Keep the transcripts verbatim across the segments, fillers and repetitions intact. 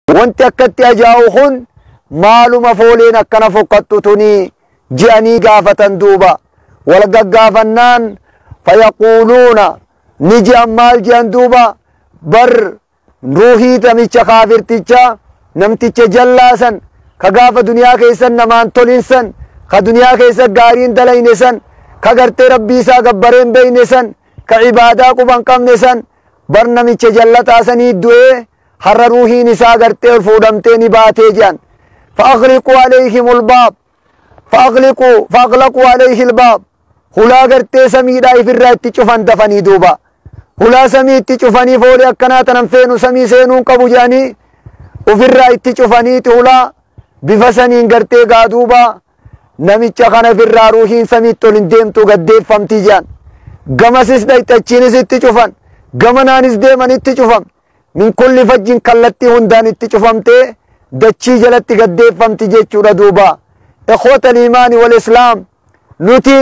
wanti akkatti ajaa'u kun maaluma fooleen akkana fokkattu tuni ji'anii gaafatan duuba wal gaggaafannaan fayaquuluuna ni ji'an maal ji'an duuba bar ruuhii namicha kaafirticha namticha jallaasan ka gaafa duniyaa keessan namaan tolinsan ka duniyaa keessa gaariin dalayne san ka gartee rabbii isaa gabbareen beeyne san ka ibaadaa quban qabne san bar namicha jallataa sanii du'ee har'a ruuhiin isaa gartee ol fuudhamtee ni baatee ji'an فأغلقوا عليهم الباب فأغلقوا فأغلقوا عليه الباب هلا غرتي سميدا يفرا تشوفن دفني دوبا هلا سمي تشوفني فوري أكنا تنفين سمي سينون قبو جاني وفرا تشوفني تهلا بفسنين غرتي قادوبا نمي تشخنا فرا روحين سمي تولين ديم تو قدير فمتي جان غمسيس داي تچينيس تشوفن غمنانيس ديماني تشوفن من كل فجين كلتي هندان تشوفمتي دچی جلتی گدیفمتی جیچورا دوبا اخوت الایمان والاسلام نوتی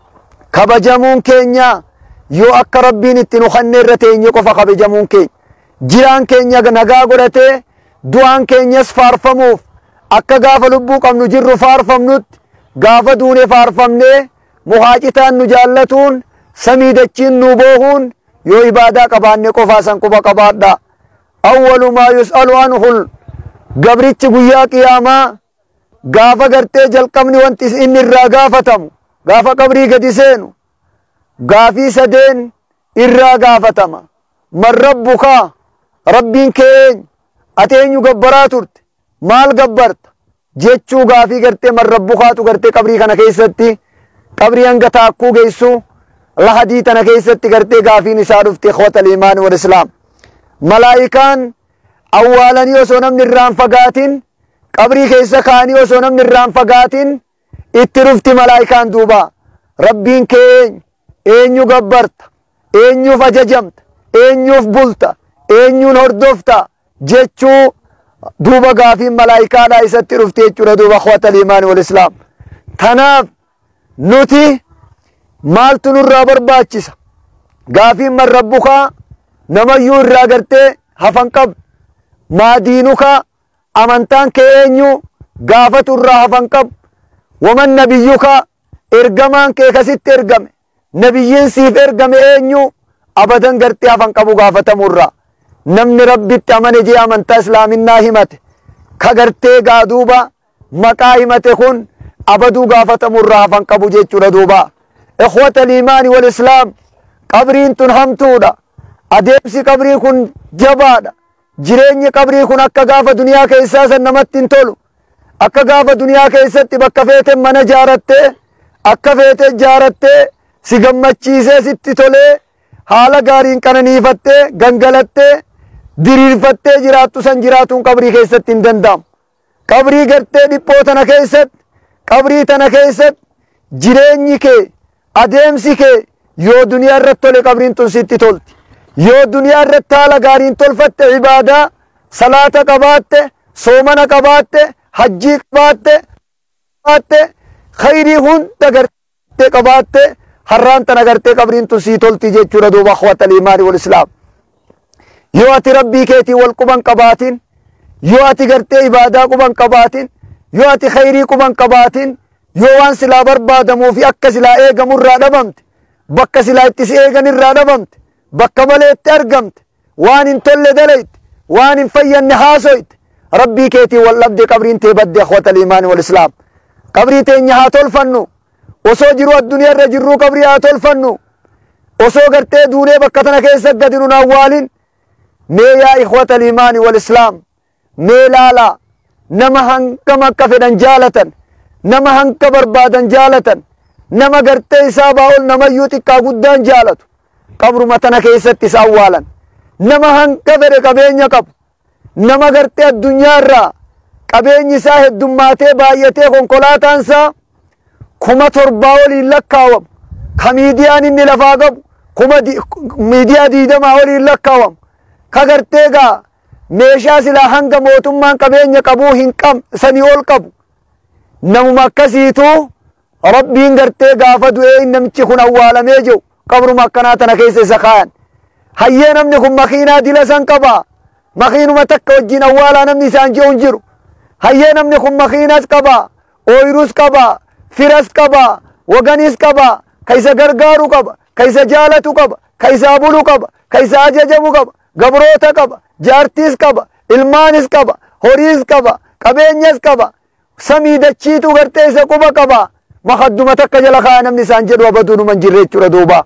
کبجمون کینیا یو اکا ربین اتنو خنیر رتینی قفا کبجمون کین جیران کینیا نگا گرتے دوان کینیس فارفموف اکا گافا لبو قم نجر فارفمنوت گافا دون فارفمنے محاجتان نجالتون سمی دچین نوبوہون یو عبادہ قباننے قفا سن قفا قبادہ اول ما يسأل عنه gabrichi guyyaa qiyaamaa gaafa gartee jalqabni wanti inni irraa gaafatamu gaafa qabrii gadi seenu gaafii sadeen irraa gaafatama man rabbuka rabbiin kee ati eenyu gabbaraa turte maal gabbarta jechuu gaafii gartee man rabbukaatu gartee qabrii kana keessatti qabrii hanga taakkuu geessu lahadii tana keessatti gartee gaafiin isaa dhufte ikhwata al-iimaan wal islaam malaayikaan awwaalanii osoo namni irraan fagaatin qabrii keessa kaanii osoo namni irraan fagaatin itti dhufti malaayikaan duuba rabbiin kee eenyu gabbarta eenyuuf ajajamta eenyuuf bulta eenyuun hordofta jechuu duuba gaafiin malaayikaadhaa isatti dhufti jechuudha duuba ikhwata al-iimaan wal islaam tanaaf nuti maaltu nurraa barbaachisa gaafiin man rabbukaa namayyuu irraa gartee hafan qabdu ما دينك أمنتان كينيو غافت الرهفن قب ومن نبيك إرغمان كيكسيت إرغم نبيين سيف إرغم إنيو أبدا غرتي هفن قبو غافت مرة نمن ربي تمن جي أمنتا إسلام الناهمت كغرتي غادوبا مقاهمت خون أبدو غافت مرة هفن قبو جيچو ردوبا إخوة الإيمان والإسلام قبرين تنهمتودا أديبسي قبرين كن جبادا jireenyi qabrii kun akka gaafa duniyaa keessaa san namatti hin tolu akka gaafa duniyaa keessatti bakka feete mana jaaratte akka feete jaaratte si gammachiisee sitti tolee haala gaariin qananiifatte gangalatte diriirfattee jiraattu san jiraatuun qabrii keessatti hin danda'amu qabrii gartee dhiphoo tana keessatti qabrii tana keessatti jireenyi kee adeemsi kee yoo duniyaa irratti tole qabriin tun sitti tolti yoo duniyaa irratti haala gaariin tolfatte ibaadaa salaata qabaatte soomana qabaatte hajjii qabaatte qabaatte khayrii hunda gartee qabaatte harraan tana gartee qabriin tun sii tolti jechuudha duuba ikhwata al-iimaan wal islaam yoo ati rabbii keetii wal quban qabaatin yoo ati gartee ibaadaa quban qabaatin yoo ati khayrii quban qabaatin yoo waan silaa barbaadamuu fi akka silaa eegamu irraa dhabamte bakka silaa itti si eegan irraa dhabamte bakka maleetti argamte waan hin tolle dalayte waan hin fayyanne haasoyte rabbii keetii wal dhabde qabriin tee badde ikhwata al-iimaan wal islaam qabrii teenya haa tolfannu osoo jiru addunyaa irra jirruu qabrii haa tolfannu osoo gartee duunee bakka tana keessa gadi nun awwaalin mee yaa ikhwata al-iimaan wal islaam mee laala nama hangam akka fedhan jaalatan nama hanga barbaadan jaalatan nama gartee isaabaa ol namayyuu xiqqaa guddaan jaalatu qabruma tana keessatti isa awwaalan nama hanga fedhe qabeenya qabu nama gartee addunyaa irraa qabeenyi isaa heddummaatee baay'atee konkolaataan isaa kuma torbaa oliin lakkaawamu ka miidiyaan inni lafaa qabu kuma miidiyaa diidamaa oliin lakkaawamu ka gartee gaa meeshaa silaa hanga mootummaan qabeenya qabuu hin qab sanii ol qabu namuma akkasiitu rabbiin gartee gaafa du'ee namichi kun awwaalamee jiru qabruma akkanaa tana keessa isa kaayan hayyee namni kun makiinaa dila san qaba makiinuma takka wajjin awwaalaa namni isaan je'u hin jiru. Hayyee namni kun makiinas qaba, ooyirus qaba, firas qaba, waganis qaba, ka isa gargaaru qaba, ka isa jaalatu qaba, ka isaa bulu qaba, ka isa ajajamu qaba, gabroota qaba, jaartiis qaba, ilmaanis qaba, horiis qaba, qabeenyas qaba, samii dachiitu gartee isa quba qaba. Makadduma takka jala kaa namni isaan jedhu abaduunuma hin jirre jechuudha duuba.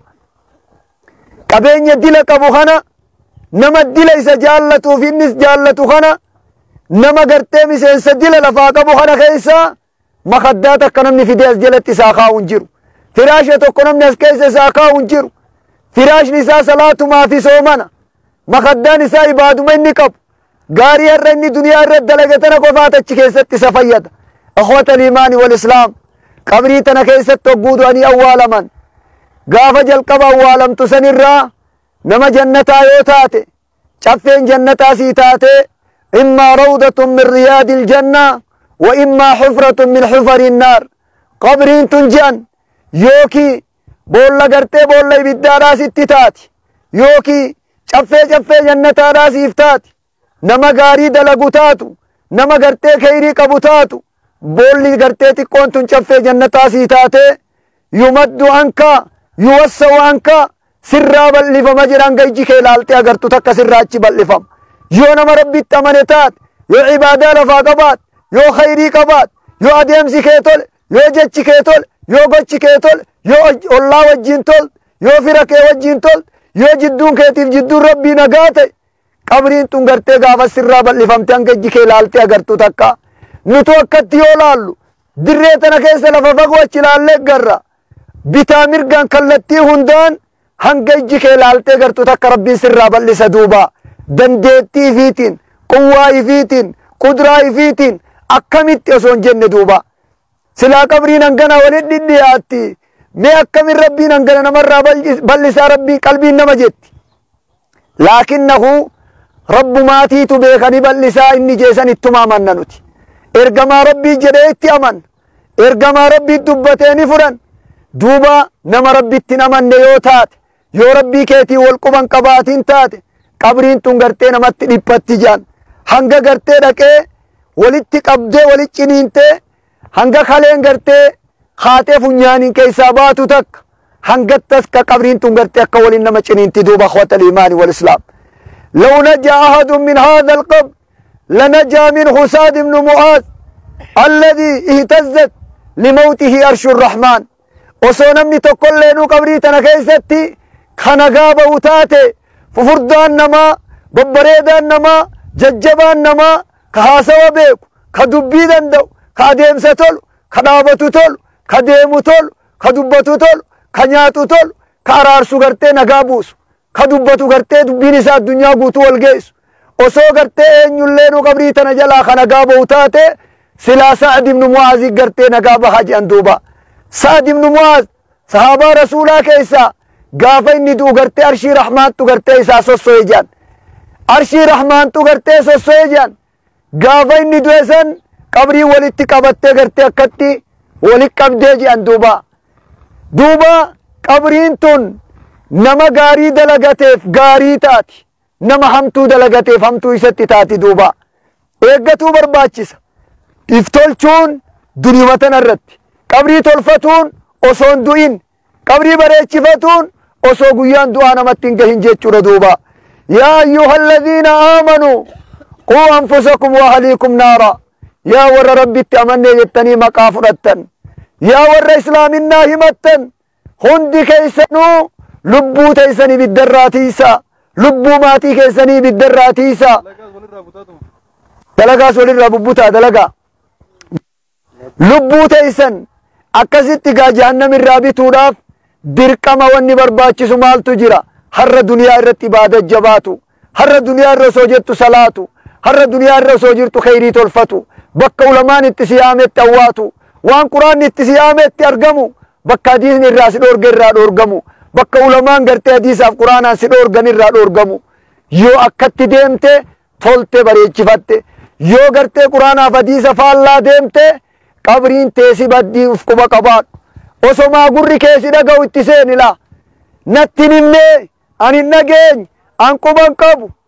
Qabeenya dila qabu kana nama dila isa jaallatuuf innis jaallatu kana nama gartee miseensa dila lafaa qabu kana keessa makaddaa takka namni fidee as jalatti isaa kaa'u hin jiru. Firaasha tokko namni as keessa isaa kaa'u hin jiru. Firaashni isaa salaatumaa fi soomana. Makaddaan isaa ibaaduma inni qabu. Gaarii har'a inni duniyaa irratti dalagatana qofaat achi keessatti isa fayyada. Akhwata al-iimaani wal islaam. Qabrii tana keessatti hogguu du'anii awwaalaman. Gaafa jalqaba awwaalamtu sanirraa nama jannataa yoo taate caffeen jannataa sii taate immaa rawdatun min riyaadil jannaa wa immaa xufratun min xufari nnaar. Qabriin tun je'an yookii boolla gartee boolla ibiddaadhaa sitti taati yookii caffee caffee jannataadhaa siif taati. Nama gaarii dalagu taatu nama gartee kheyrii qabu taatu boolli gartee xiqqoon tun caffee jannataa sii taate yumaddu anka yuwassawu anka sirraa bal'ifama jedhan gayji kee ilaaltee agartu takka sirraa achi bal'ifama. Yoo nama rabbitti amane taate yoo ibaadaa lafaa qabaat yoo kheyrii qabaat yoo adeemsi kee tole yoo jechi kee tole yoo gochi kee tole yoo ollaa wajjin tol yoo fira kee wajjin tol yoo jidduun keetiif jidduun rabbii nagaa ta'e qabriin tun gartee gaafa sirraa bal'ifamte hanga ijji kee ilaaltee agartu takka. Nutu akkatti yoo laallu dirree tana keessa lafa fagoo achi ilaallee garra bitaa mirgaan kallattii hundaan hanga ijji kee ilaaltee agartu takka rabbiin sirraa bal'isa duuba. Dandeettii ifiitiin, quwwaa ifiitiin, qudraa ifiitiin akkamitti osoo hin jenne duuba. Silaa qabriin hangana walitti dhidhiyaatti. Mee akkamin rabbiin hangana namarraa bal'isaa rabbiin qalbiin nama jetti. Laakinnahu rabbumaatiitu beekanii bal'isaa inni jeesan ittuma amanna nuti. Ergamaa rabbii jedhee itti aman. Ergamaa rabbii dubbatee ni furan. Duuba nama rabbitti hin amanne yoo taate yoo rabbii keetii wal quban qabaatiin taate qabriin tun gartee namatti dhiphatti jaan. Hanga gartee dhaqee walitti qabdee walitti ciniintee hanga kaleen gartee haatee funyaaniin keessaa baatu takka hangattas ka qabriin tun gartee akka waliin nama ciniinti duuba akhwata al-iimaani wal islaam. لو نجا أحد من هذا القبر لنجا منه سعد بن معاذ الذي اهتزت لموته أرش الرحمن. osoo namni tokkolleenu qabrii tana keessatti kana gaaba utaate fufurdaan namaa babbareedaan namaa jajjabaan namaa ka haasawa beeku ka dubbii danda'u ka adeemsa tolu ka dhaabatu tolu ka deemu tolu ka dubbatu tolu ka nyaatu tolu ka araarsu gartee nagaa buusu ka dubbatu gartee dubbiin isaa addunyaa guutuu wal geessu osoo gartee eenyulleenu qabrii tana jalaa ka nagaa ba'u taate silaa Sa'd ibnu Mu'aaz gartee nagaa bahaa jedhan duuba. Sa'd ibnu Mu'aaz sahaabaa rasuulaa keessaa gaafa inni du'u gartee arshii rahmaantu gartee isaa sosso'e jedhan. Arshii rahmaantu gartee sosso'e jedhan. Gaafa inni du'e san qabrii walitti qabattee gartee akkatti walitti qabdee jedhan duuba. Duuba qabriin tun nama gaarii dalagateef gaarii taati. Nama hamtuu dalagateef hamtuu isatti taati duuba. Eeggatuu barbaachisa. Iftolchuun duniyaa tana irratti. Qabrii tolfatuun osoo hin du'in. Qabrii bareechifatuun osoo guyyaan du'aa namatti hin gahin jechuudha duuba. Yaa ayyuhal ladhiina aamanuu quu anfusakum wa ahliikum naara. Yaa warra rabbitti amannee jettanii maqaa fudhattan. Yaa warra islaaminaa himattan hundi keessanuu lubbuu teessanii ibiddarraa tiisaa. Lubbuu maatii keessanii ibiddarraa tiisaa. Dalagaas walirraa bubbutaa dalagaa. Lubbuu teessan akkasitti gaa jahannam irraa bituudhaaf dirqama wanni barbaachisu maaltu jira. Har'a duniyaa irratti ibaada jabaatu. Har'a duniyaa irra osoo jettu salaatu. Har'a duniyaa irra osoo jirtu kheyrii tolfatu. Bakka ulamaan itti siyaametti awwaatu. Waan quraanni itti siyaametti argamu. Bakka hadiisni irraa si dhoorge irraa dhoorgamu. Bakka ulamaan gartee hadiisaaf quraanaan si dhoorgan irraa dhoorgamu. Yoo akkatti deemte tolte bareechifatte. Yoo gartee quraanaaf hadiisa faallaa deemte qabriin teesi baddii uf quba qabaadhu. Osomaa gurri keesi dhaga'u itti seenila. Natti himnee ani hin dhageenye an quban qabu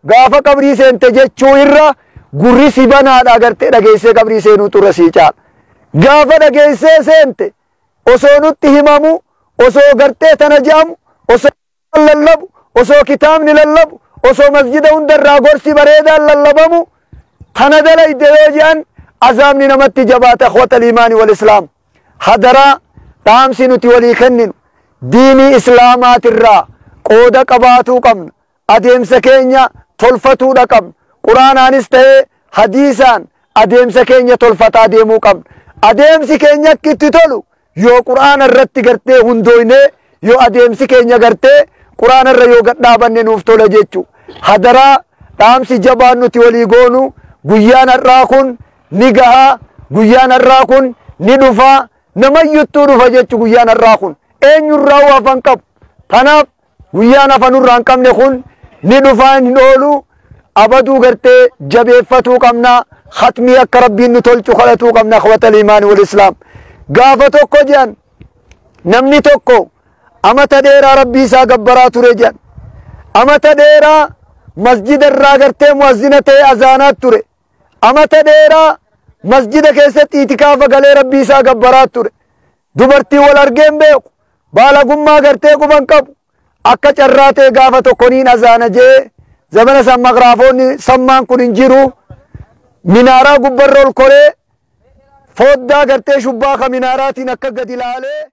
gaafa qabrii seente jechuu irra gurri si banaadha agartee dhageessee qabrii seenuu turre sii caala. Gaafa dhageessee seente osoo nutti himamu, osoo gartee tana jaamu, osoo lallabu, osoo kitaabni lallabu, osoo masjida hundarraa gorsi bareedaan lallabamu kana dalayde yoo jedhan azaabni namatti jabaata. Akhwatal iimaani wal islaam, hadaraa dhaamsi nuti walii kenninu diinii islaamaatirraa qooda qabaatuu qabna. Adeemsa keenya tolfatuudha qabna. Quraanaanis ta'ee hadiisaan adeemsa keenya tolfataa deemuu qabna. Adeemsi keenya akka itti tolu yoo quraana irratti gartee hundooynee, yoo adeemsi keenya gartee quraana irra yoo gadhaabanne nuuf tola jechuu. Hadaraa dhaamsi jabaan nuti walii goonu guyyaan har'aa kun ni gahaa, guyyaan har'aa kun ni dhufaa, namayyuttuu dhufa jechu guyyaan har'aa kun eenyurraa hafan qabu. Kanaaf guyyaan hafanurraa hin qabne kun ni dhufaa hin oolu. Abaduu gartee jabeeffatuu qabna. Khatmii akka rabbiin nu tolchu kadhatuu qabna. Akhwatal iimaani wal islaam, gaafa tokko jedhan namni tokko amata dheeraa rabbii isaa gabbaraa ture jedhan. Amata dheeraa masjida irraa gartee muazzina ta'ee azaanaat ture. Amata dheeraa masjida keessatti itikaafa galee rabbii isaa gabbaraa ture. Dubartii wal argeen beeku, baalagummaa gartee quban qabu. Akka carraa ta'e gaafa tokkoniin azaana jee zamana san magraafoonni sammaan kun hin jiru. Minaaraa gubbarra ol koree foddaa gartee shubbaa ka minaaraatiin akka gadi ilaalee